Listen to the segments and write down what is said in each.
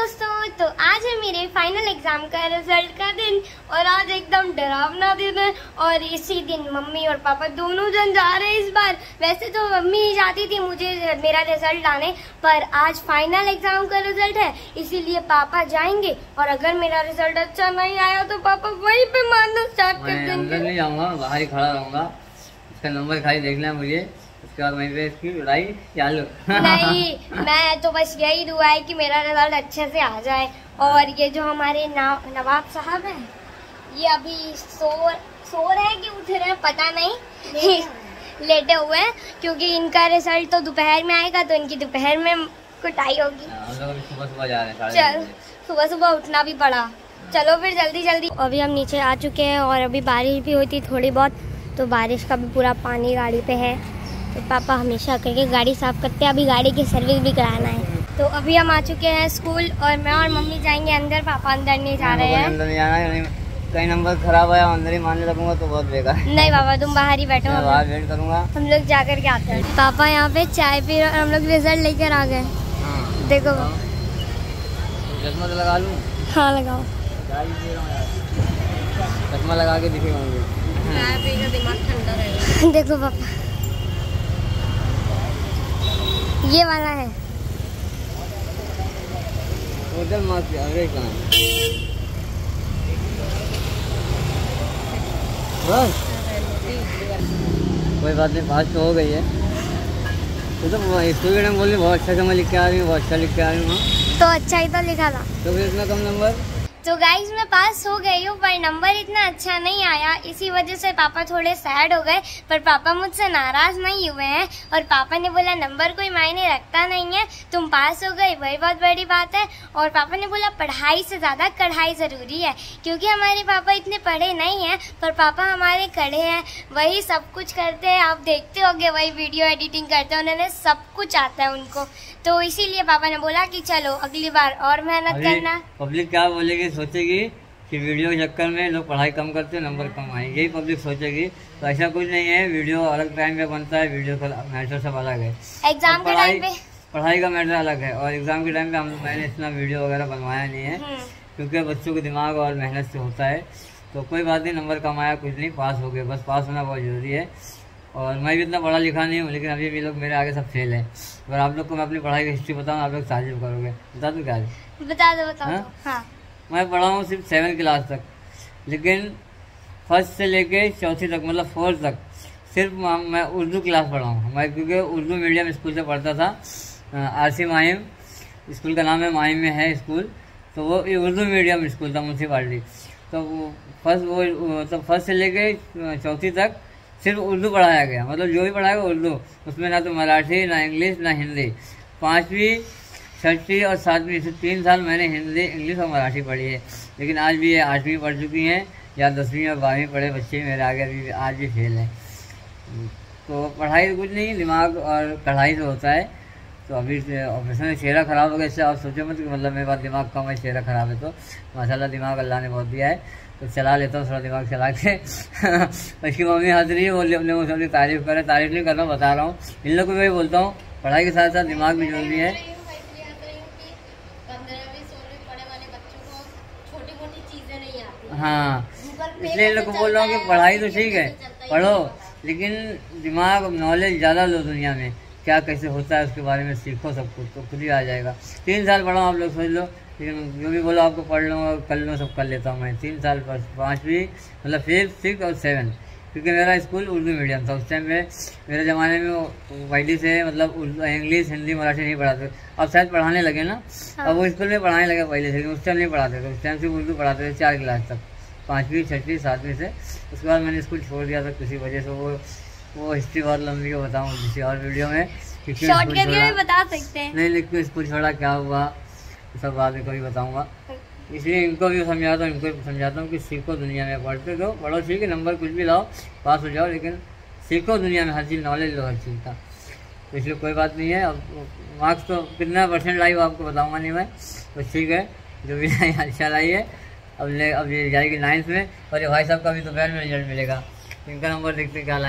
दोस्तों, तो आज है मेरे फाइनल एग्जाम का रिजल्ट का दिन और आज एकदम डरावना दिन है। और इसी दिन मम्मी और पापा दोनों जन जा रहे हैं इस बार। वैसे तो मम्मी ही जाती थी मुझे मेरा रिजल्ट लाने, पर आज फाइनल एग्जाम का रिजल्ट है इसीलिए पापा जाएंगे। और अगर मेरा रिजल्ट अच्छा नहीं आया तो पापा वहीं पे मारना स्टार्ट कर देंगे। नहीं जाऊंगा, बाहर ही खड़ा रहूंगा। इसका नंबर खाली देखना है मुझे, उसके बाद वहीं पे इसकी लड़ाई चालू। नहीं, मैं तो बस यही दुआ है कि मेरा रिजल्ट अच्छे से आ जाए। और ये जो हमारे नवाब साहब हैं, ये अभी सो रहे हैं कि उठ रहे हैं पता नहीं, लेटे हुए हैं क्योंकि इनका रिजल्ट तो दोपहर में आएगा तो इनकी दोपहर में कुटाई होगी। हम लोग सुबह जा रहे हैं। चल, सुबह उठना भी पड़ा। चलो फिर जल्दी। अभी हम नीचे आ चुके हैं और अभी बारिश भी हुई थी थोड़ी बहुत, तो बारिश का भी पूरा पानी गाड़ी पे है। तो पापा हमेशा करके गाड़ी साफ करते हैं, अभी गाड़ी की सर्विस भी कराना है। तो अभी हम आ चुके हैं स्कूल और मैं और मम्मी जाएंगे अंदर, पापा अंदर नहीं जा रहे हैं। अंदर नहीं जाना है, कहीं नंबर खराब आया अंदर ही मानने लगूंगा तो बहुत बेकार। नहीं पापा, तुम बाहर ही बैठो, बाहर वेट करूंगा। हम लोग जा करके आते हैं। पापा यहाँ पे चाय पी रहे और हम लोग रिजल्ट लेकर आ गए। देखो चश्मा तो लगा लूँ। हाँ लगाओ, चश्मा लगा के दिखेगा मुझे। दिमाग ठंडा रहेगा। देखो पापा, ये वाला है। अरे कहाँ बस कोई बात नहीं, पास तो हो गई है। तो स्टूडेंट में बोली बहुत अच्छा मैं लिख के आ रही हूँ, बहुत अच्छा लिख के आ रही हूँ। तो अच्छा ही तो लिखा था, तो फिर इतना कम नंबर। तो गाइज मैं पास हो गई हूँ पर नंबर इतना अच्छा नहीं आया, इसी वजह से पापा थोड़े सैड हो गए। पर पापा मुझसे नाराज नहीं हुए हैं और पापा ने बोला नंबर कोई मायने रखता नहीं है, तुम पास हो गए वही बहुत बड़ी बात है। और पापा ने बोला पढ़ाई से ज़्यादा कढ़ाई ज़रूरी है, क्योंकि हमारे पापा इतने पढ़े नहीं हैं पर पापा हमारे कढ़े हैं, वही सब कुछ करते हैं। आप देखते होंगे वही वीडियो एडिटिंग करते हैं, उन्होंने सब कुछ आता है उनको। तो इसीलिए पापा ने बोला कि चलो अगली बार और मेहनत करना। पब्लिक क्या बोलेगी, सोचेगी कि वीडियो के चक्कर में लोग पढ़ाई कम करते हैं, नंबर कम आएंगे, यही पब्लिक सोचेगी। तो ऐसा कुछ नहीं है, वीडियो अलग टाइम पे बनता है, वीडियो का मैटर सब अलग है। एग्जाम के टाइम पे पढ़ाई का मैटर अलग है और एग्जाम के टाइम पे मैंने इतना वीडियो वगैरह बनवाया नहीं है क्योंकि बच्चों को दिमाग और मेहनत से होता है। तो कोई बात नहीं, नंबर कम आया कुछ नहीं, पास हो गए, बस पास होना बहुत ज़रूरी है। और मैं भी इतना पढ़ा लिखा नहीं हूँ, लेकिन अभी भी लोग मेरे आगे सब फेल है। अगर आप लोग को मैं अपनी पढ़ाई की हिस्ट्री बताऊँ, आप लोग ताजुब करोगे। बता दूँ क्या? बता दो। हाँ। मैं पढ़ा हूँ सिर्फ 7वीं क्लास तक, लेकिन फर्स्ट से लेके चौथी तक मतलब 4th तक सिर्फ मैं उर्दू क्लास पढ़ा हूँ। मैं क्योंकि उर्दू मीडियम स्कूल से पढ़ता था, आरसी माहिम स्कूल का नाम है, माहिम में है स्कूल। तो वो उर्दू मीडियम स्कूल था म्यूनसिपालिटी। तो फर्स्ट से लेके चौथी तक सिर्फ उर्दू पढ़ाया गया, मतलब जो भी पढ़ाया उर्दू, उसमें ना तो मराठी ना इंग्लिश ना हिंदी। 5वीं 6वीं और 7वीं से 3 साल मैंने हिंदी इंग्लिश और मराठी पढ़ी है। लेकिन आज भी ये 8वीं पढ़ चुकी हैं या 10वीं और 12वीं पढ़े बच्चे मेरे आगे अभी आज भी फेल हैं। तो पढ़ाई कुछ नहीं, दिमाग और कढ़ाई से होता है। तो अभी ऑपरेशन में चेहरा ख़राब हो गया, इससे आप सोचो मत कि मतलब मेरे पास दिमाग कम है, चेहरा ख़राब है। तो माशाल्लाह दिमाग अल्लाह ने बहुत दिया है, तो चला लेता हूँ थोड़ा दिमाग चला के। उसकी मम्मी हंस रही है, बोले अपने को सबकी तारीफ करे, तारीफ नहीं कर रहा हूँ, बता रहा हूँ। इन लोग को मैं बोलता हूँ पढ़ाई के साथ साथ दिमाग भी जरूरी है। हाँ, इसलिए इन लोग को बोल रहा हूँ कि पढ़ाई तो ठीक है, पढ़ो, लेकिन दिमाग नॉलेज ज़्यादा लो। दुनिया में क्या कैसे होता है उसके बारे में सीखो, सब कुछ तो खुद ही आ जाएगा। 3 साल पढ़ा हूँ, आप लोग सोच लो, लेकिन जो भी बोलो आपको पढ़ लूँगा कर लूँ, सब कर लेता हूँ मैं। 3 साल बस, 5वीं मतलब 5th 6th और 7th, क्योंकि मेरा स्कूल उर्दू मीडियम था। उस टाइम में मेरे ज़माने में वाइडी से मतलब इंग्लिश हिंदी मराठी नहीं पढ़ाते, अब शायद पढ़ाने लगे ना। हाँ। अब वो स्कूल में पढ़ाने लगे पहले से, उस टाइम नहीं पढ़ाते थे। उस टाइम सिर्फ उर्दू पढ़ाते थे 4 क्लास तक, 5वीं 6वीं 7वीं से। उसके बाद मैंने स्कूल छोड़ दिया था किसी वजह से। वो हिस्ट्री बहुत लंबी को बताऊँ किसी और वीडियो में, बता सकते हैं। नहीं, लेकिन स्कूल छोड़ा, क्या हुआ सब बाद में कभी बताऊँगा। इसलिए इनको भी समझाता हूँ, इनको भी समझाता हूँ कि सीखो, दुनिया में पढ़ते दो, पढ़ो ठीक है, नंबर कुछ भी लाओ, पास हो जाओ, लेकिन सीखो दुनिया में हर चीज़, नॉलेज लो हर चीज़ का। तो इसलिए कोई बात नहीं है। अब मार्क्स तो कितना % लाई आपको बताऊँगा नहीं मैं, तो ठीक है, जो भी लाई अच्छा लाई है। अब ये जाएगी 9th में, और ये भाई साहब का भी दोपहर में रिजल्ट मिलेगा। इनका नंबर देखते क्या लाए हैं।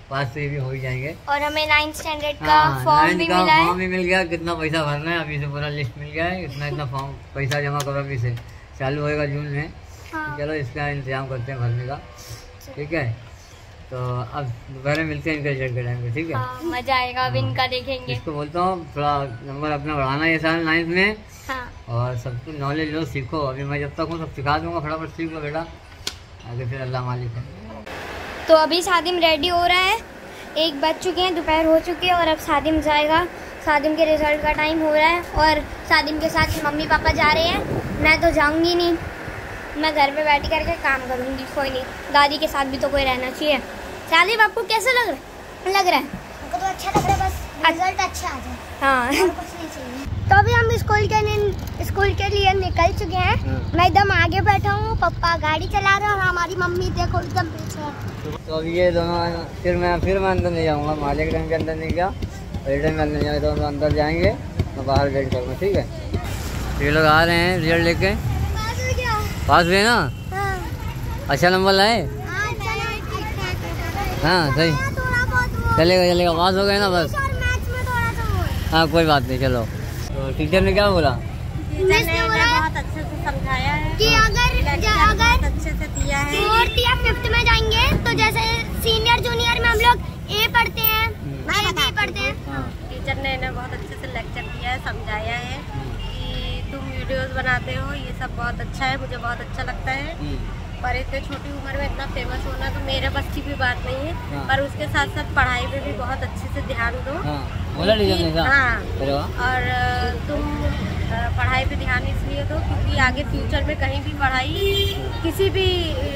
पास से भी हो ही जाएंगे। और हमें 9th स्टैंडर्ड का फॉर्म भी मिला है। फॉर्म भी मिल गया। कितना पैसा भरना है अभी से पूरा लिस्ट मिल गया है। इतना फॉर्म पैसा जमा करो अभी से, चालू होएगा जून में। हाँ। चलो इसका इंतजाम करते हैं भरने का, ठीक है। तो अब दोपहर में मिलते हैं इनके रिजल्ट के टाइम पे, ठीक है। हाँ, मजा आएगा अब इनका देखेंगे। इसको बोलता हूँ थोड़ा नंबर अपना बढ़ाना ये साल 9th में। हाँ। और सब कुछ नॉलेज लो, सीखो। अभी मैं जब तक हूँ सब सिखा दूंगा, फटाफट सीख लो बेटा, आगे फिर अल्लाह मालिक है। तो अभी शादिम रेडी हो रहा है, 1 बज चुके हैं, दोपहर हो चुकी है और अब शादिम जाएगा। शादिम के रिजल्ट का टाइम हो रहा है और शादिम के साथ मम्मी पापा जा रहे हैं। मैं तो जाऊंगी नहीं, मैं घर पे बैठ करके काम करूंगी। कोई नहीं, दादी के साथ भी तो कोई रहना चाहिए। शादिम आपको कैसे लग रहा है? हमको तो अच्छा लग रहा है, बस रिजल्ट अच्छा आ जाए, हाँ। और कुछ नहीं चाहिए। तो अभी हम स्कूल के लिए निकल चुके हैं। मैं एकदम आगे बैठा हूँ, पापा गाड़ी चला रहे हैं और हमारी मम्मी देखो एकदम पीछे है। तो अभी ये दोनों फिर मैं अंदर नहीं जाऊँगा। मालिक टाइम के अंदर नहीं गया, टाइम के अंदर नहीं जाएगा, तो अंदर जाएंगे, मैं बाहर वेट करूँगा, ठीक है। ये लोग आ रहे हैं रिजल्ट लेके। पास हुए ना? अच्छा नंबर लाए? हाँ सही, चलेगा। पास हो गए ना बस। हाँ कोई बात नहीं, चलो। तो टीचर ने क्या बोला? टीचर ने बहुत अच्छे से समझाया है कि अगर अच्छे से दिया है। 4th या 5th में जाएंगे तो जैसे सीनियर जूनियर में हम लोग ए पढ़ते हैं, बी पढ़ते हैं। टीचर ने इन्हें बहुत अच्छे से लेक्चर दिया है, समझाया है कि तुम वीडियोस बनाते हो, ये सब बहुत अच्छा है, मुझे बहुत अच्छा लगता है। पर इतने छोटी उम्र में इतना फेमस होना तो मेरे बस की भी बात नहीं है। पर उसके साथ साथ पढ़ाई पे भी बहुत अच्छे से ध्यान दो। बोला टीचर ने? हाँ, और तुम पढ़ाई पे ध्यान इसलिए दो क्योंकि आगे फ्यूचर में कहीं भी पढ़ाई किसी भी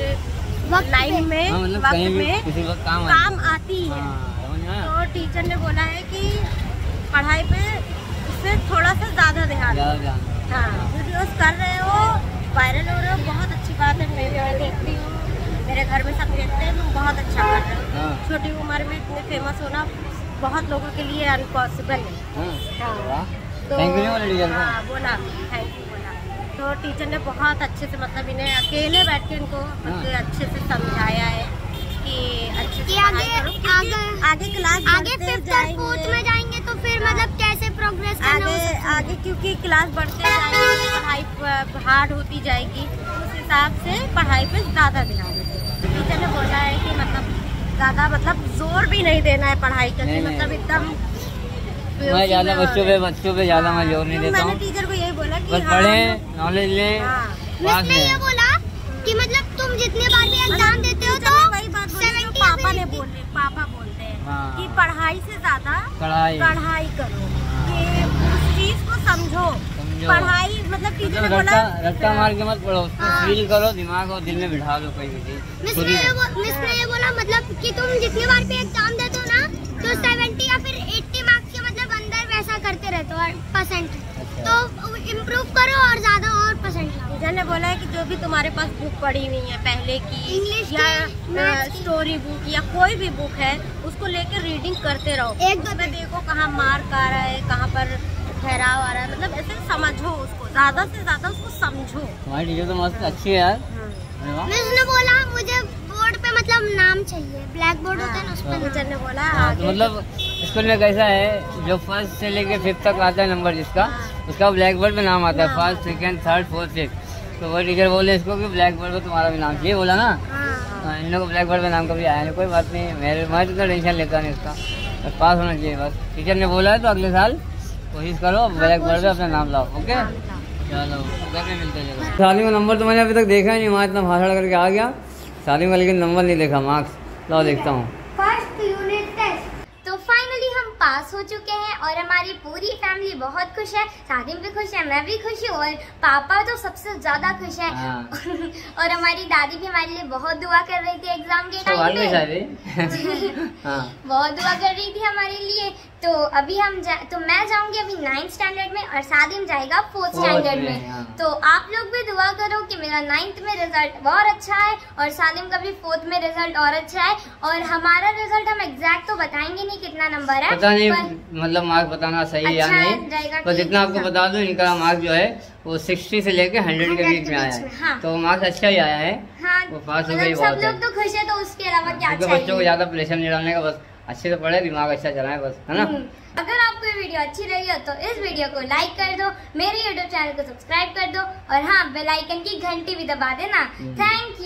लाइन में वक्त में काम आती है। तो टीचर ने बोला है कि पढ़ाई पे इससे थोड़ा सा ज़्यादा ध्यान। हाँ, वीडियोस कर रहे हो, वायरल हो रहे हो, बहुत अच्छी बात है। मैं देखती हूँ, मेरे घर में सब देखते हैं, तुम बहुत अच्छा कर रहे हो। छोटी उम्र में इतने फेमस होना बहुत लोगों के लिए अनपॉसिबल है। तो बोला थैंक यू बोला। तो टीचर ने बहुत अच्छे से मतलब इन्हें अकेले बैठ के इनको अच्छे से समझाया है कि अच्छे से आगे क्लास आगे 5th और 4th में जाएंगे तो फिर मतलब कैसे प्रोग्रेस आगे क्योंकि क्लास बढ़ते जाएंगे, पढ़ाई हार्ड होती जाएगी, उस हिसाब से पढ़ाई पे ज़्यादा ध्यान दें। टीचर ने बोला है कि मतलब ज़्यादा मतलब जोर भी नहीं देना है पढ़ाई का, मतलब एकदम मैं ज़्यादा बच्चों पे ज़्यादा मैं जोर नहीं देता हूँ। मैंने टीचर को यही बोला कि बस पढ़े, नॉलेज ले। मिस ने ये बोला कि मतलब तुम जितने बार भी एग्जाम देते हो तो वही बात बोली, पापा बोलते हैं कि पढ़ाई से ज्यादा पढ़ाई करो, कि उस चीज को समझो। पढ़ाई मतलब टीचर ने बोला रट्टा मार के मत पढ़ो, फील करो, दिमाग और दिल में बिठा लो कोई भी चीज। मिस ने ये बोला मतलब कि तुम जितनी बार भी एग्जाम देते हो ना तो 70 या फिर 80 मार्क्स के मतलब अंदर वैसा करते रहते हो परसेंट, तो इम्प्रूव करो और ज्यादा और परसेंट लाओ। टीचर ने बोला है कि जो भी तुम्हारे पास बुक पढ़ी हुई है पहले की, इंग्लिश या स्टोरी बुक या कोई भी बुक है, उसको लेकर रीडिंग करते रहो। एक दो में देखो कहाँ मार्क आ रहा है, कहाँ पर ठहराव आ रहा है, मतलब ऐसे समझो उसको, ज्यादा से ज्यादा उसको समझो। तुम्हारी टीचर तो मस्त अच्छी है यार। उसने बोला मुझे बोर्ड पे मतलब नाम चाहिए, ब्लैक बोर्ड होता है ना उस पर। टीचर ने बोला तो मतलब स्कूल में कैसा है, जो 1st से लेके 5th तक आता है नंबर जिसका, उसका ब्लैक बोर्ड पे नाम आता है, 1st, 2nd, 3rd, 4th, 5th। तो वो टीचर बोले इसको कि ब्लैक बोर्ड पे तुम्हारा भी नाम चाहिए, बोला ना। इन लोगों को ब्लैक बोर्ड पे नाम कभी आया नहीं, कोई बात नहीं, मैं तो टेंशन लेता नहीं इसका, बस पास होना चाहिए बस। टीचर ने बोला है तो अगले साल कोशिश करो, ब्लैक बोर्ड पे अपना नाम लाओ। ओके, चलो घर में मिलते हैं। शादी का नंबर तो मैंने अभी तक देखा ही नहीं, वहाँ इतना भाषण करके आ गया शादी का, लेकिन नंबर नहीं देखा, मार्क्स लाओ देखता हूँ। फर्स्ट यूनिट टेस्ट तो फाइनली हम पास हो चुके हैं और हमारी पूरी फैमिली बहुत खुश है। शादी भी खुश है, मैं भी खुश हूँ और पापा तो सबसे ज्यादा खुश है। और हमारी दादी भी हमारे लिए बहुत दुआ कर रही थी एग्जाम के टाइम पे। बहुत दुआ कर रही थी हमारे लिए तो अभी तो मैं जाऊंगी अभी 9th स्टैंडर्ड में और सादिम जाएगा 4th स्टैंडर्ड में। हाँ। तो आप लोग भी दुआ करो कि मेरा 9th में रिजल्ट और अच्छा है और सादिम का भी 4th में रिजल्ट और अच्छा है। और हमारा रिजल्ट हम एग्जैक्ट तो बताएंगे नहीं कितना नंबर है, पता नहीं, मतलब मार्क्स बताना सही अच्छा या नहीं, पर जितना आपको बता दूं इनका मार्क्स जो है वो 60 से लेके 100 के बीच में आया है। हाँ। तो मार्क्स अच्छा ही आया है। हाँ, वो पास हो मतलब गई, सब बहुत लोग तो खुश है, तो उसके अलावा क्या क्योंकि चाहिए। बच्चों को ज्यादा प्रेशर नहीं डालने का, बस अच्छे से पढ़े, दिमाग अच्छा चलाए, बस, है ना। अगर आपको ये वीडियो अच्छी लगी हो तो इस वीडियो को लाइक कर दो, मेरे YouTube चैनल को सब्सक्राइब कर दो और हाँ, बेल आइकन की घंटी भी दबा देना। थैंक